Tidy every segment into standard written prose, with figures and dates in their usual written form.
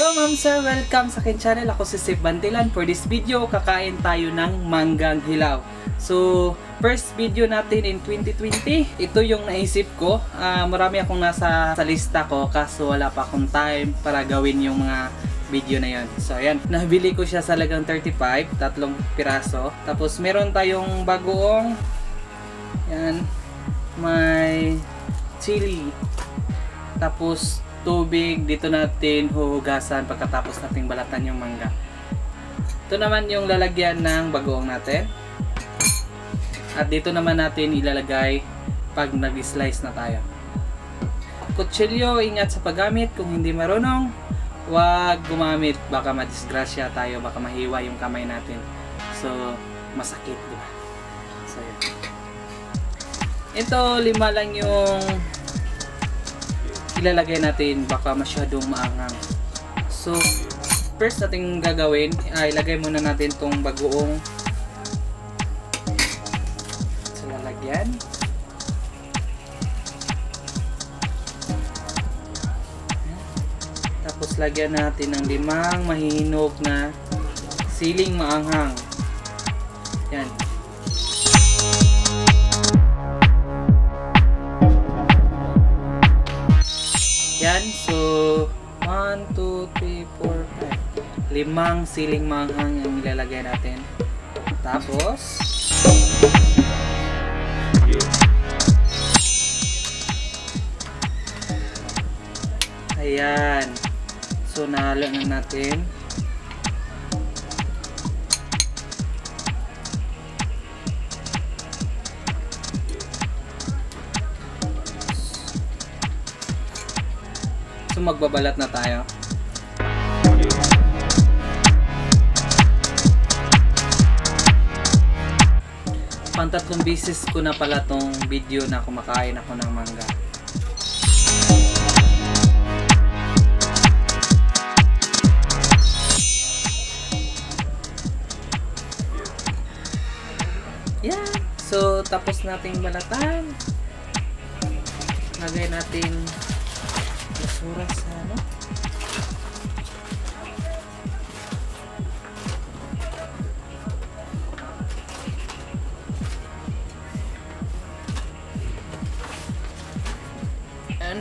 Hello ma'am sir, welcome sa akin channel. Ako si Sip Bantilan. For this video, kakain tayo ng manggang hilaw. So, first video natin in 2020. Ito yung naisip ko. Marami akong nasa lista ko kaso wala pa akong time para gawin yung mga video na yon. So ayan, nabili ko siya sa halagang 35, tatlong piraso. Tapos meron tayong bagoong. Yan, may chili. Tapos tubig, dito natin huhugasan pagkatapos nating balatan yung mangga. Ito naman yung lalagyan ng bagoong natin. At dito naman natin ilalagay pag nag-slice na tayo. Kutsilyo, ingat sa paggamit. Kung hindi marunong, huwag gumamit. Baka madisgrasya tayo, baka mahiwa yung kamay natin. So, masakit, diba? So, yun. Ito, 5 lang yung ilalagay natin, baka masyadong maanghang. So, first nating gagawin, ilagay muna natin tong bagoong sa lalagyan. Tapos lagyan natin ng 5 mahihinog na siling maanghang. Yan. Yan, so 1, 2, 3, 4, 5. 5 siling manghang ang ilalagay natin. Tapos ayan. So nahalo na natin. So magbabalat na tayo. Pang-3 beses ko na pala tong video na kumakain ako ng mangga. Yan. So tapos nating balatan. Lagay natin basura sa ano. And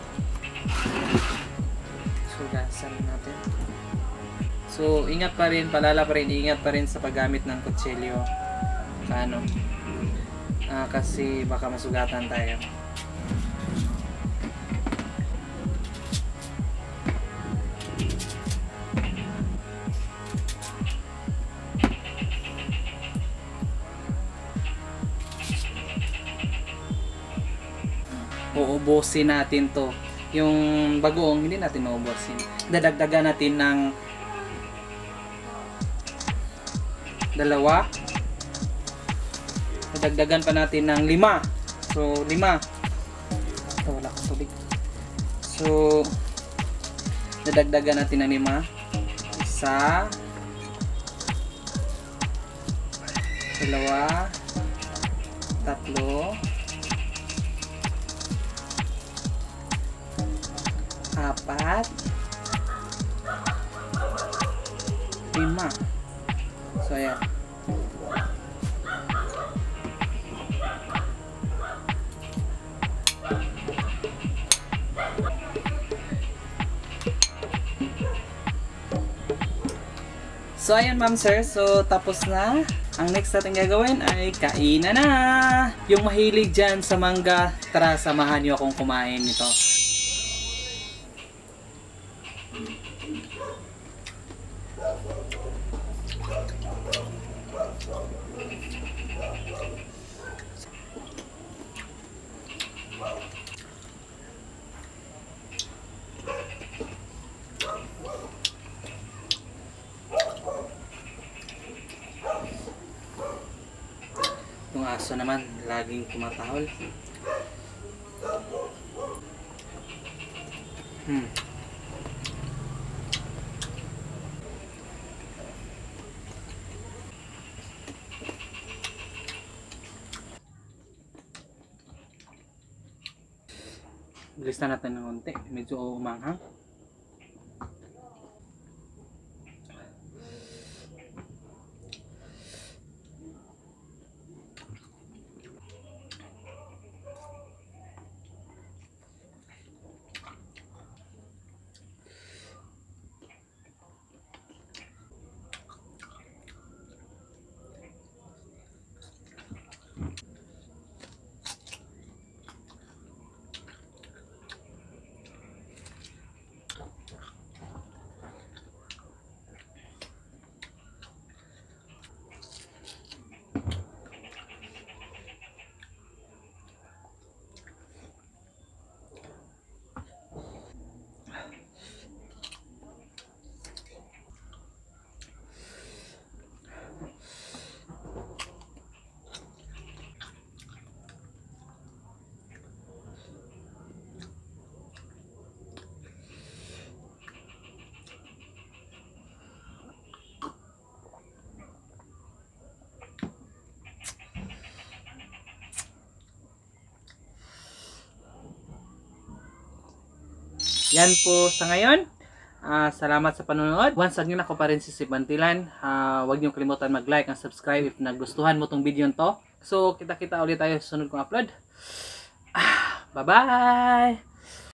sugasan natin. So ingat pa rin, palala pa rin, ingat pa rin sa paggamit ng kutsilyo. Ano? Kasi baka masugatan tayo. Uubusin natin to. Yung bagoong hindi natin maubusin. Dadagdagan natin ng 2. Dadagdagan pa natin ng 5. So 5. Ito, wala akong tubig. So dadagdagan natin ng 5. 1, 2, 3, 4, 5. So ayan. So ayan ma'am sir, so tapos na. Ang next natin gagawin ay kainan na. Yung mahilig dyan sa mangga, tara samahan nyo akong kumain nito. Yung aso naman, laging tumatahol. Bilis na natin ng konti. Medyo umanghang. Yan po sa ngayon. Salamat sa panonood. Once again, ako pa rin si Sip Bantilan. Huwag niyo kalimutan mag-like and subscribe if nagustuhan mo tong video to. So, kita-kita ulit tayo sa sunod kong upload. Bye-bye!